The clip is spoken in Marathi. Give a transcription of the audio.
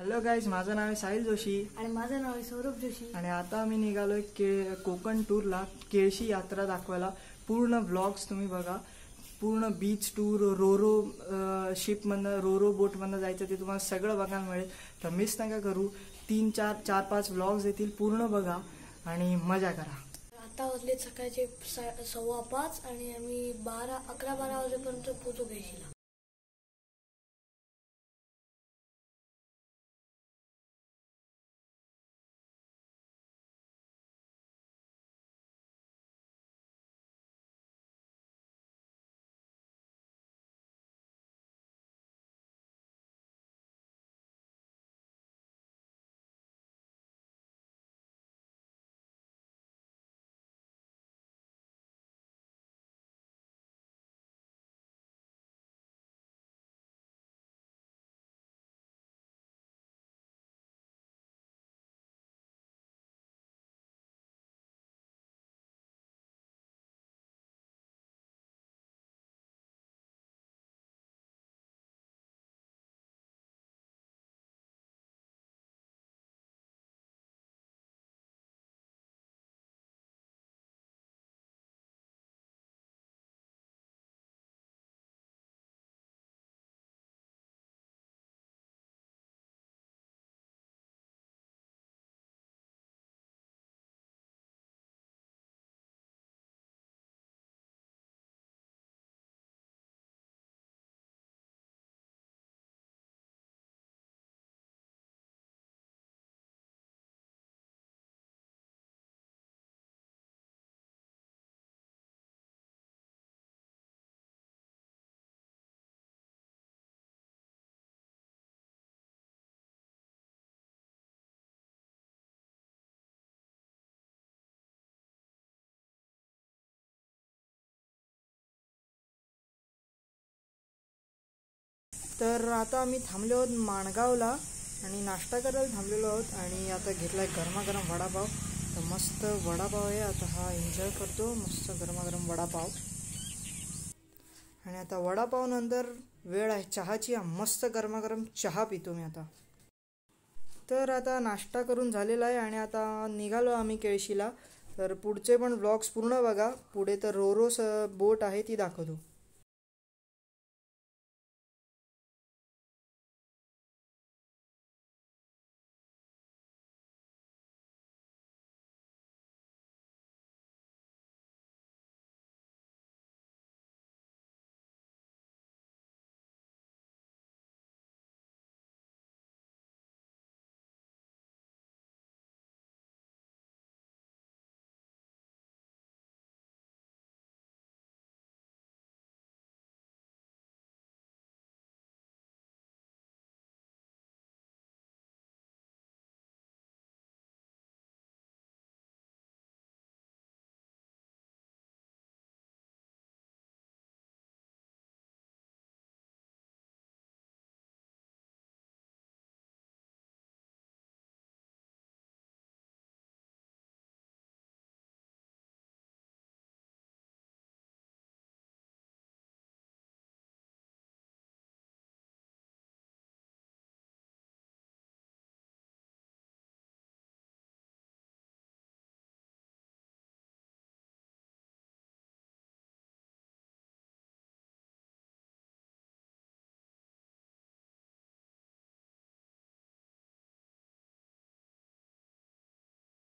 हॅलो गाईज, माझं नाव आहे साहिल जोशी आणि माझं नाव आहे सौरभ जोशी आणि आता आम्ही निघालोय कोकण टूरला. केळशी यात्रा दाखवायला. पूर्ण व्लॉग्स तुम्ही बघा. पूर्ण बीच टूर, रोरो शिपमधनं, रोरो बोटमधनं जायचं ते तुम्हाला सगळं बघायला मिळेल. तर मिस नका करू. 3-4-5 व्लॉग्स येतील. पूर्ण बघा आणि मजा करा. आता वाजले सकाळचे 5:15 आणि आम्ही 11-12 वाजेपर्यंत पोहोचू केळशीला. तर आता आम्ही थांबलो आहोत माणगावला आणि नाश्ता करायला थांबलेलो आहोत. आणि आता घेतलाय गरमागरम वडापाव. तर मस्त वडापाव आहे. आता हा एन्जॉय करतो. मस्त गरमागरम वडापाव. आणि आता वडापाव नंतर वेळ आहे चहाची. मस्त गरमागरम चहा पितो मी आता. तर आता नाश्ता करून झालेला आहे आणि आता निघालो आम्ही केळशीला. तर पुढचे पण व्लॉग्स पूर्ण बघा. पुढे तर रोरो बोट आहे ती दाखवतो.